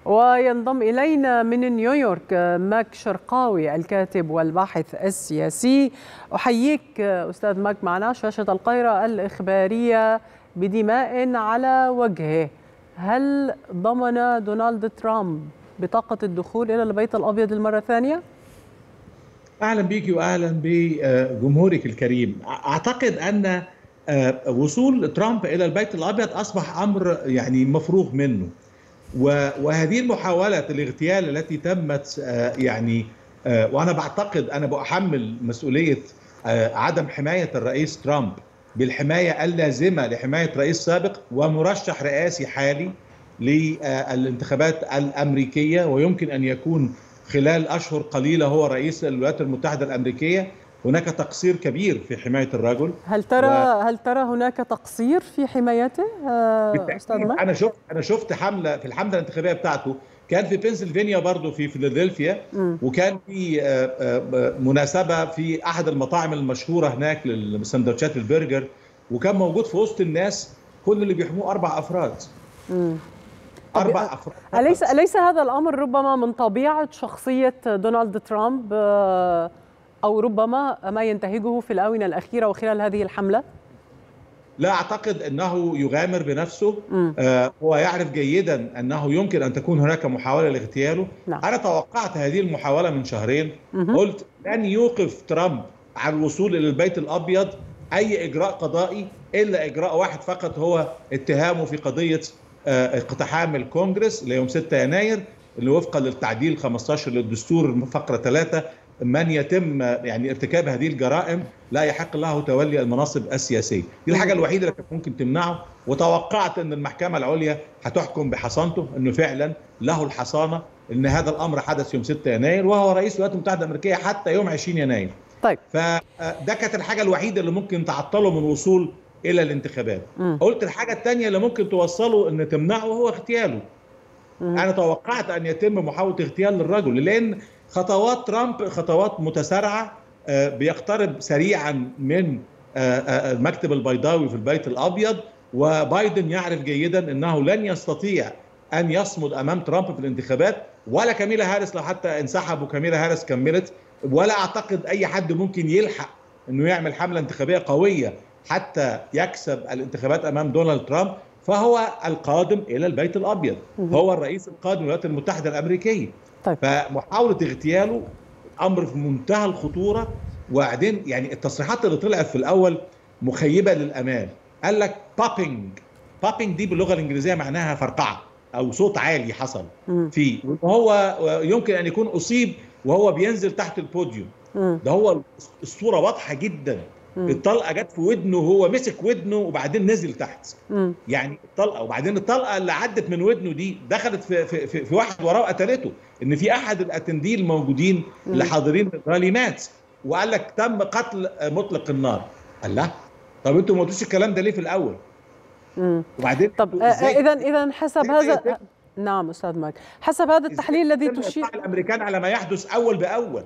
وينضم إلينا من نيويورك ماك شرقاوي الكاتب والباحث السياسي. أحييك أستاذ ماك معنا شاشة القاهرة الإخبارية. بدماء على وجهه، هل ضمن دونالد ترامب بطاقة الدخول إلى البيت الأبيض للمرة الثانية؟ أهلا بك وأهلا بجمهورك الكريم. أعتقد أن وصول ترامب إلى البيت الأبيض أصبح أمر يعني مفروغ منه، وهذه المحاولة الاغتيال التي تمت وأنا بعتقد أنا بأحمل مسؤولية عدم حماية الرئيس ترامب بالحماية اللازمة لحماية رئيس سابق ومرشح رئاسي حالي للانتخابات الأمريكية، ويمكن أن يكون خلال أشهر قليلة هو رئيس الولايات المتحدة الأمريكية. هناك تقصير كبير في حماية الرجل. هل ترى هناك تقصير في حمايته أستاذ ماك؟ أنا شفت حملة في الحملة الانتخابية بتاعته، كان في بنسلفانيا برضه في فيلادلفيا، وكان في مناسبة في أحد المطاعم المشهورة هناك للسندوتشات البرجر، وكان موجود في وسط الناس كل اللي بيحموه 4 أفراد. 4 أفراد. أليس هذا الأمر ربما من طبيعة شخصية دونالد ترامب، أو ربما ما ينتهجه في الآونة الأخيرة وخلال هذه الحملة؟ لا أعتقد أنه يغامر بنفسه. هو يعرف جيدا أنه يمكن أن تكون هناك محاولة لاغتياله. نعم. أنا توقعت هذه المحاولة من شهرين. قلت لن يوقف ترامب عن الوصول إلى البيت الأبيض أي إجراء قضائي إلا إجراء واحد فقط، هو اتهامه في قضية اقتحام الكونجرس ليوم 6 يناير، اللي وفقا للتعديل 15 للدستور فقرة 3 من يتم ارتكاب هذه الجرائم لا يحق له تولي المناصب السياسية. دي الحاجة الوحيدة اللي كانت ممكن تمنعه، وتوقعت أن المحكمة العليا هتحكم بحصانته أنه فعلا له الحصانة أن هذا الأمر حدث يوم 6 يناير وهو رئيس الولايات المتحدة الأمريكية حتى يوم 20 يناير. طيب. فده كانت الحاجة الوحيدة اللي ممكن تعطله من الوصول إلى الانتخابات. قلت الحاجة الثانية اللي ممكن توصله أن تمنعه هو اغتياله. أنا توقعت أن يتم محاولة اغتيال للرجل، لأن خطوات ترامب خطوات متسارعة، بيقترب سريعا من المكتب البيضاوي في البيت الأبيض، وبايدن يعرف جيدا أنه لن يستطيع أن يصمد أمام ترامب في الانتخابات، ولا كاميلا هاريس لو حتى انسحب وكاميلا هاريس كملت، ولا أعتقد أي حد ممكن يلحق أنه يعمل حملة انتخابية قوية حتى يكسب الانتخابات أمام دونالد ترامب. فهو القادم إلى البيت الأبيض، هو الرئيس القادم للولايات المتحدة الأمريكية. طيب. فمحاولة اغتياله أمر في منتهى الخطورة. وبعدين التصريحات اللي طلعت في الأول مخيبة للأمال. قال لك بابينج دي باللغة الإنجليزية معناها فرقعة أو صوت عالي حصل فيه، وهو يمكن أن يكون أصيب وهو بينزل تحت البوديوم. ده هو الصورة واضحة جدا. الطلقة جت في ودنه، هو مسك ودنه وبعدين نزل تحت. الطلقة، وبعدين الطلقة اللي عدت من ودنه دي دخلت في واحد وراه وقتلته. ان في احد الاتنديل الموجودين اللي حاضرين الرالي مات، وقال لك تم قتل مطلق النار. قال لا، طب انتوا ما قلتوش الكلام ده ليه في الاول؟ وبعدين طب اذا حسب هذا، نعم استاذ ماك، حسب هذا التحليل الذي تشير الامريكان على ما يحدث اول باول،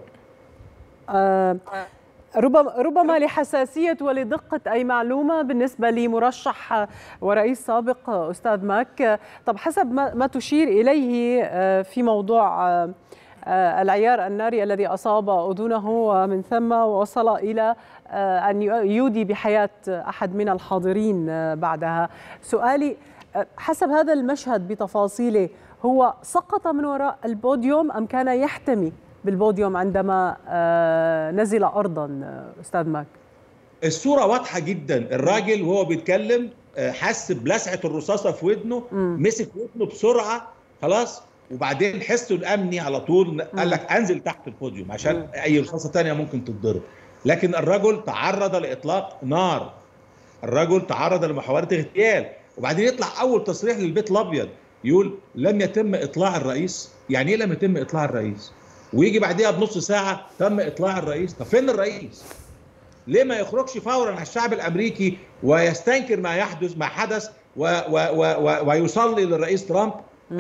ربما لحساسية ولدقة أي معلومة بالنسبة لمرشح ورئيس سابق أستاذ ماك. طب حسب ما تشير إليه في موضوع العيار الناري الذي أصاب أذنه ومن ثم وصل إلى أن يودي بحياة أحد من الحاضرين بعدها، سؤالي حسب هذا المشهد بتفاصيله، هو سقط من وراء البوديوم أم كان يحتمي بالبوديوم عندما نزل أرضا أستاذ ماك؟ الصورة واضحة جدا. الراجل وهو بيتكلم حس بلسعة الرصاصة في ودنه، مسك ودنه بسرعة خلاص، وبعدين حسه الأمني على طول قال لك أنزل تحت البوديوم عشان أي رصاصة تانية ممكن تتضرب. لكن الرجل تعرض لإطلاق نار، الرجل تعرض لمحاولة اغتيال. وبعدين يطلع أول تصريح للبيت الأبيض يقول لم يتم إطلاع الرئيس. يعني إيه لم يتم إطلاع الرئيس؟ ويجي بعدها بنص ساعة تم إطلاع الرئيس. طب فين الرئيس؟ ليه ما يخرجش فورا على الشعب الأمريكي ويستنكر ما حدث ويصلي للرئيس ترامب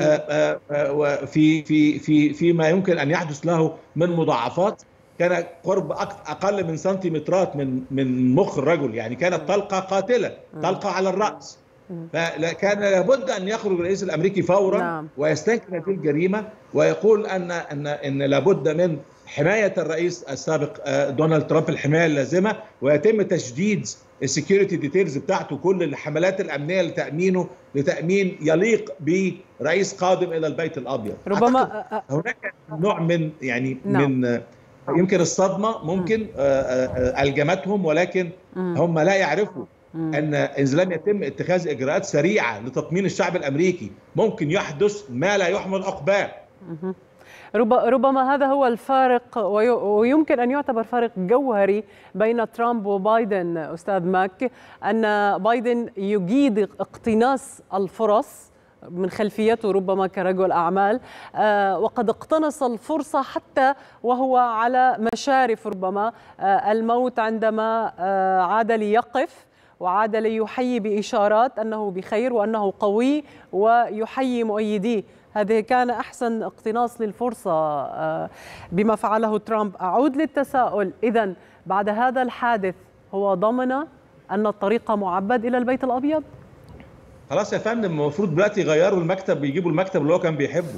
في ما يمكن أن يحدث له من مضاعفات؟ كان قرب أقل من سنتيمترات من مخ الرجل، يعني كانت طلقة قاتلة، طلقة على الرأس. فكان لابد ان يخرج الرئيس الامريكي فورا ويستنكر هذه الجريمه ويقول ان لابد من حمايه الرئيس السابق دونالد ترامب الحمايه اللازمه، ويتم تشديد السكيورتي ديتيلز بتاعته، كل الحملات الامنيه لتامينه لتامين يليق برئيس قادم الى البيت الابيض. ربما هناك نوع من من يمكن الصدمه ممكن الجمتهم، ولكن هم لا يعرفوا ان اذا لم يتم اتخاذ اجراءات سريعه لتطمين الشعب الامريكي ممكن يحدث ما لا يحمد عقباه. ربما هذا هو الفارق، ويمكن أن يعتبر فارق جوهري بين ترامب وبايدن أستاذ ماك، أن بايدن يجيد اقتناص الفرص من خلفيته ربما كرجل أعمال، وقد اقتنص الفرصة حتى وهو على مشارف ربما الموت، عندما عاد ليقف وعاد ليحيي بإشارات أنه بخير وأنه قوي ويحيي مؤيديه. هذا كان أحسن اقتناص للفرصة بما فعله ترامب. أعود للتساؤل، إذن بعد هذا الحادث هو ضمن أن الطريق معبد إلى البيت الأبيض؟ خلاص يا فندم، المفروض دلوقتي يغيروا المكتب، بيجيبوا المكتب اللي هو كان بيحبه.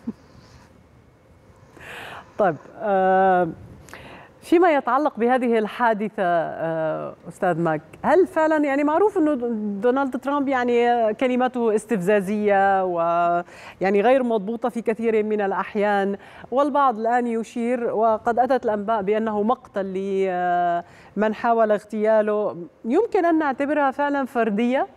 طيب، فيما يتعلق بهذه الحادثة أستاذ ماك، هل فعلا يعني معروف أنه دونالد ترامب يعني كلماته استفزازية ويعني غير مضبوطة في كثير من الأحيان، والبعض الآن يشير وقد أتت الأنباء بأنه مقتل لمن حاول اغتياله، يمكن أن نعتبرها فعلا فردية؟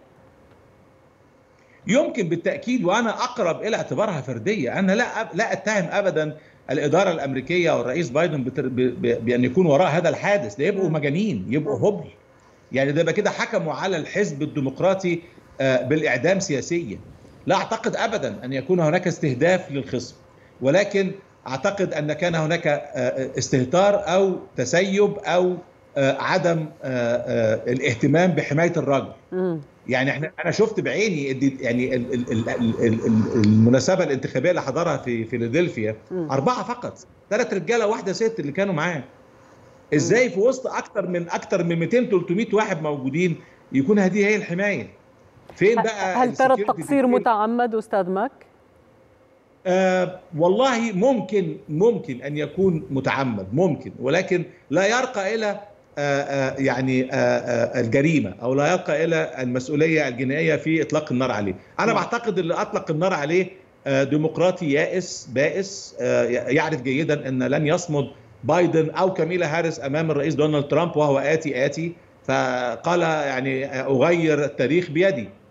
يمكن بالتأكيد، وأنا أقرب إلى اعتبارها فردية. أنا لا أتهم أبدا الإدارة الأمريكية والرئيس بايدن بأن يكون وراء هذا الحادث. ده يبقوا مجانين، يبقوا هبل، يعني ده يبقى كده حكموا على الحزب الديمقراطي بالإعدام سياسيا. لا أعتقد أبدا أن يكون هناك استهداف للخصم، ولكن أعتقد أن كان هناك استهتار أو تسيب أو عدم الاهتمام بحماية الرجل. يعني انا شفت بعيني يعني المناسبه الانتخابيه اللي حضرها في فيلادلفيا 4 فقط، 3 رجاله واحده ست اللي كانوا معاه. ازاي في وسط اكتر من 200 300 واحد موجودين يكون هذه هي الحمايه؟ فين بقى؟ هل ترى التقصير متعمد استاذ ماك؟ والله ممكن ان يكون متعمد، ممكن، ولكن لا يرقى الى يعني الجريمة، أو لا يرقى إلى المسؤولية الجنائية في إطلاق النار عليه. أنا بعتقد اللي أطلق النار عليه ديمقراطي يائس بائس، يعرف جيدا أن لن يصمد بايدن أو كاميلا هاريس أمام الرئيس دونالد ترامب وهو آتي، فقال يعني أغير التاريخ بيدي.